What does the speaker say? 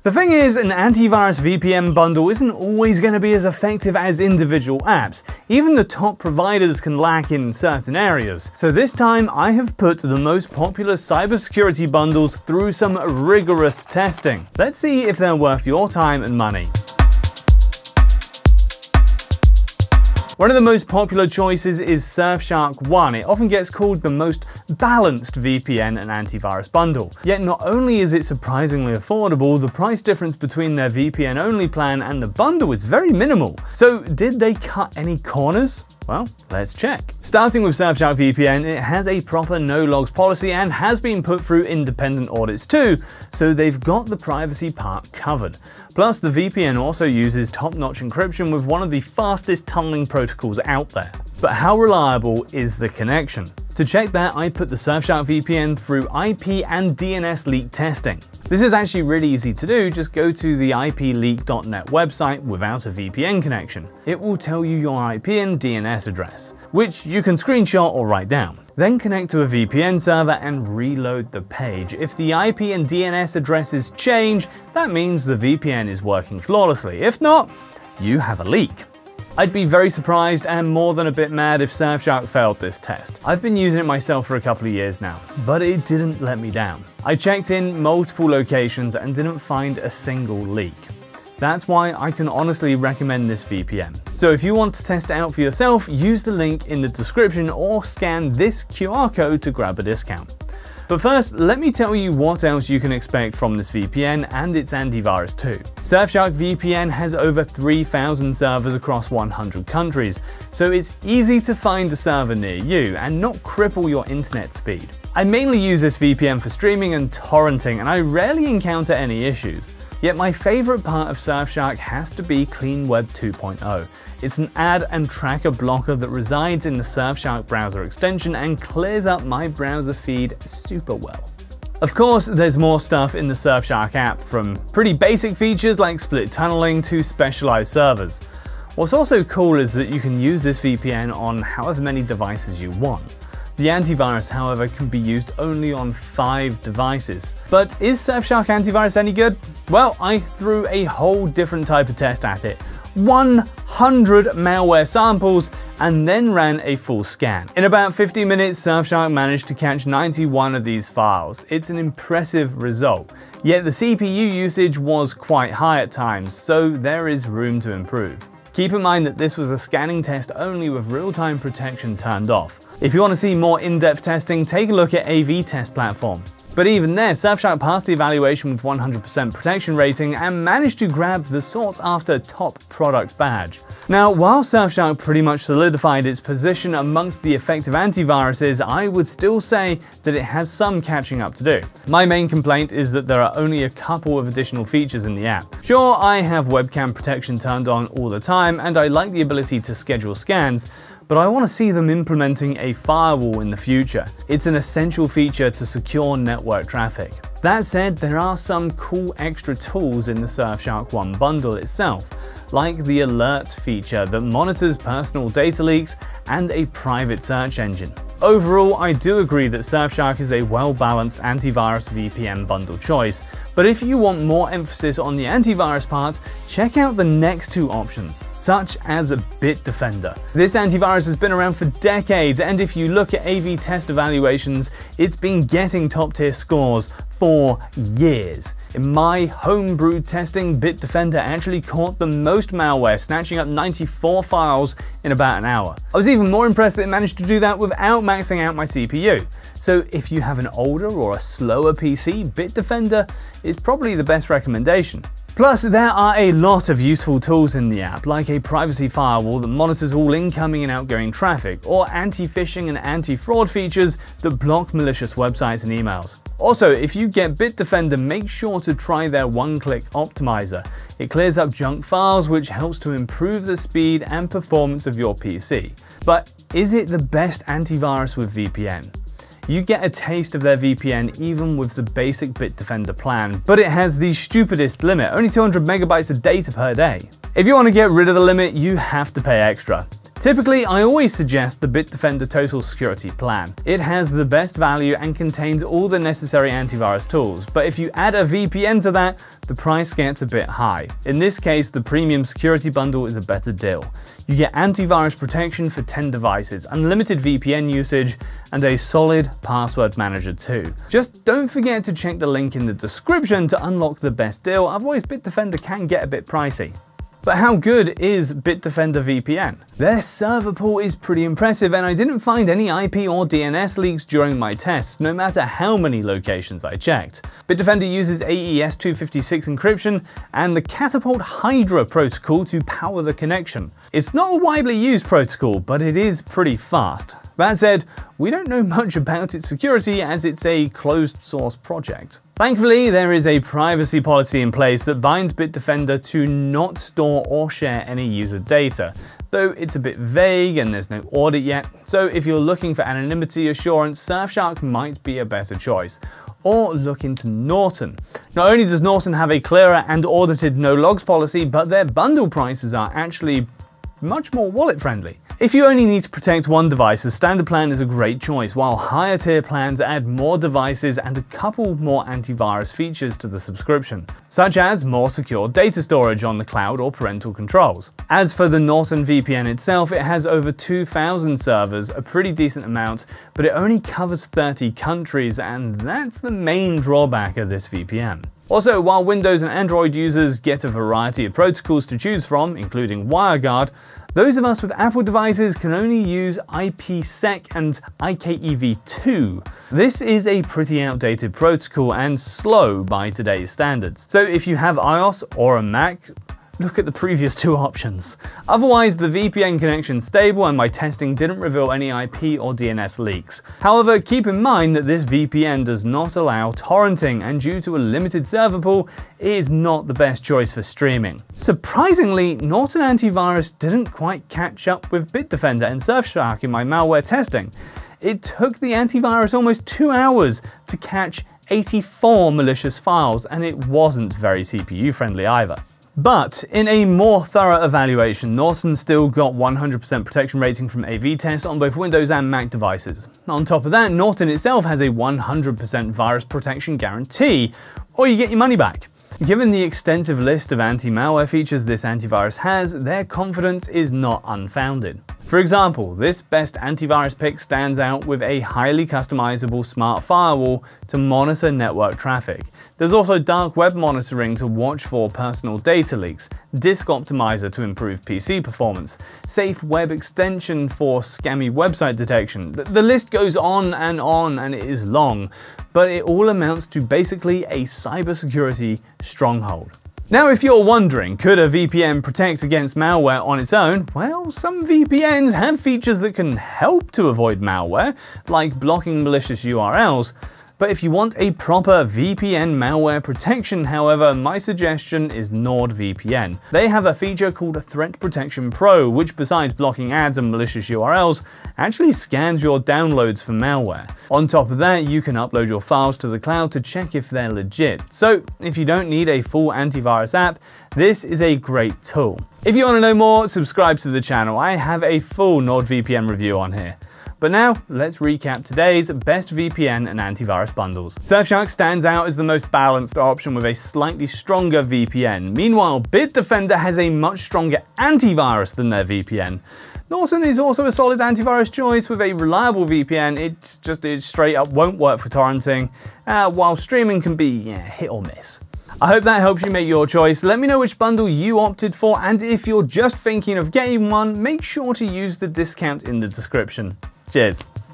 The thing is, an antivirus VPN bundle isn't always going to be as effective as individual apps. Even the top providers can lack in certain areas. So this time I have put the most popular cybersecurity bundles through some rigorous testing. Let's see if they're worth your time and money. One of the most popular choices is Surfshark One. It often gets called the most balanced VPN and antivirus bundle. Yet not only is it surprisingly affordable, the price difference between their VPN only plan and the bundle is very minimal. So did they cut any corners? Well, let's check. Starting with Surfshark VPN, it has a proper no-logs policy and has been put through independent audits too, so they've got the privacy part covered. Plus, the VPN also uses top-notch encryption with one of the fastest tunneling protocols out there. But how reliable is the connection? To check that, I put the Surfshark VPN through IP and DNS leak testing. This is actually really easy to do, just go to the ipleak.net website without a VPN connection. It will tell you your IP and DNS address, which you can screenshot or write down. Then connect to a VPN server and reload the page. If the IP and DNS addresses change, that means the VPN is working flawlessly. If not, you have a leak. I'd be very surprised and more than a bit mad if Surfshark failed this test. I've been using it myself for a couple of years now, but it didn't let me down. I checked in multiple locations and didn't find a single leak. That's why I can honestly recommend this VPN. So if you want to test it out for yourself, use the link in the description or scan this QR code to grab a discount. But first, let me tell you what else you can expect from this VPN and its antivirus too. Surfshark VPN has over 3,000 servers across 100 countries, so it's easy to find a server near you and not cripple your internet speed. I mainly use this VPN for streaming and torrenting, and I rarely encounter any issues. Yet my favorite part of Surfshark has to be Clean Web 2.0. It's an ad and tracker blocker that resides in the Surfshark browser extension and clears up my browser feed super well. Of course, there's more stuff in the Surfshark app, from pretty basic features like split tunneling to specialized servers. What's also cool is that you can use this VPN on however many devices you want. The antivirus, however, can be used only on 5 devices. But is Surfshark Antivirus any good? Well, I threw a whole different type of test at it. 100 malware samples and then ran a full scan. In about 50 minutes, Surfshark managed to catch 91 of these files. It's an impressive result. Yet the CPU usage was quite high at times, so there is room to improve. Keep in mind that this was a scanning test only with real-time protection turned off. If you want to see more in-depth testing, take a look at AV Test Platform. But even there, Surfshark passed the evaluation with 100% protection rating and managed to grab the sought-after top product badge. Now, while Surfshark pretty much solidified its position amongst the effective antiviruses, I would still say that it has some catching up to do. My main complaint is that there are only a couple of additional features in the app. Sure, I have webcam protection turned on all the time, and I like the ability to schedule scans, but I want to see them implementing a firewall in the future. It's an essential feature to secure network traffic. That said, there are some cool extra tools in the Surfshark One bundle itself, like the alerts feature that monitors personal data leaks and a private search engine. Overall, I do agree that Surfshark is a well-balanced antivirus VPN bundle choice, but if you want more emphasis on the antivirus part, check out the next 2 options, such as Bitdefender. This antivirus has been around for decades, and if you look at AV test evaluations, it's been getting top-tier scores for years. In my homebrewed testing, Bitdefender actually caught the most malware, snatching up 94 files in about an hour. I was even more impressed that it managed to do that without maxing out my CPU. So if you have an older or a slower PC, Bitdefender is probably the best recommendation. Plus, there are a lot of useful tools in the app, like a privacy firewall that monitors all incoming and outgoing traffic, or anti-phishing and anti-fraud features that block malicious websites and emails. Also, if you get Bitdefender, make sure to try their one-click optimizer. It clears up junk files, which helps to improve the speed and performance of your PC. But is it the best antivirus with VPN? You get a taste of their VPN even with the basic Bitdefender plan, but it has the stupidest limit, only 200 megabytes of data per day. If you want to get rid of the limit, you have to pay extra. Typically, I always suggest the Bitdefender Total Security plan. It has the best value and contains all the necessary antivirus tools, but if you add a VPN to that, the price gets a bit high. In this case, the Premium Security Bundle is a better deal. You get antivirus protection for 10 devices, unlimited VPN usage, and a solid password manager too. Just don't forget to check the link in the description to unlock the best deal, otherwise Bitdefender can get a bit pricey. But how good is Bitdefender VPN? Their server pool is pretty impressive, and I didn't find any IP or DNS leaks during my tests, no matter how many locations I checked. Bitdefender uses AES 256 encryption and the Catapult Hydra protocol to power the connection. It's not a widely used protocol, but it is pretty fast. That said, we don't know much about its security as it's a closed source project. Thankfully, there is a privacy policy in place that binds Bitdefender to not store or share any user data, though it's a bit vague and there's no audit yet, so if you're looking for anonymity assurance, Surfshark might be a better choice. Or look into Norton. Not only does Norton have a clearer and audited no logs policy, but their bundle prices are actually much more wallet friendly. If you only need to protect one device, the standard plan is a great choice, while higher tier plans add more devices and a couple more antivirus features to the subscription, such as more secure data storage on the cloud or parental controls. As for the Norton VPN itself, it has over 2,000 servers, a pretty decent amount, but it only covers 30 countries, and that's the main drawback of this VPN. Also, while Windows and Android users get a variety of protocols to choose from, including WireGuard, those of us with Apple devices can only use IPsec and IKEv2. This is a pretty outdated protocol and slow by today's standards. So if you have iOS or a Mac, look at the previous two options. Otherwise, the VPN connection's stable and my testing didn't reveal any IP or DNS leaks. However, keep in mind that this VPN does not allow torrenting, and due to a limited server pool, it is not the best choice for streaming. Surprisingly, Norton Antivirus didn't quite catch up with Bitdefender and Surfshark in my malware testing. It took the antivirus almost 2 hours to catch 84 malicious files, and it wasn't very CPU friendly either. But in a more thorough evaluation, Norton still got 100% protection rating from AV-Test on both Windows and Mac devices. On top of that, Norton itself has a 100% virus protection guarantee, or you get your money back. Given the extensive list of anti-malware features this antivirus has, their confidence is not unfounded. For example, this best antivirus pick stands out with a highly customizable smart firewall to monitor network traffic. There's also dark web monitoring to watch for personal data leaks, disk optimizer to improve PC performance, safe web extension for scammy website detection. The list goes on and it is long, but it all amounts to basically a cybersecurity stronghold. Now, if you're wondering, could a VPN protect against malware on its own? Well, some VPNs have features that can help to avoid malware, like blocking malicious URLs. But if you want a proper VPN malware protection, however, my suggestion is NordVPN. They have a feature called Threat Protection Pro, which besides blocking ads and malicious URLs, actually scans your downloads for malware. On top of that, you can upload your files to the cloud to check if they're legit. So if you don't need a full antivirus app, this is a great tool. If you want to know more, subscribe to the channel. I have a full NordVPN review on here. But now, let's recap today's best VPN and antivirus bundles. Surfshark stands out as the most balanced option with a slightly stronger VPN. Meanwhile, Bitdefender has a much stronger antivirus than their VPN. Norton is also a solid antivirus choice with a reliable VPN. It straight up won't work for torrenting, while streaming can be hit or miss. I hope that helps you make your choice. Let me know which bundle you opted for, and if you're just thinking of getting one, make sure to use the discount in the description. Cheers.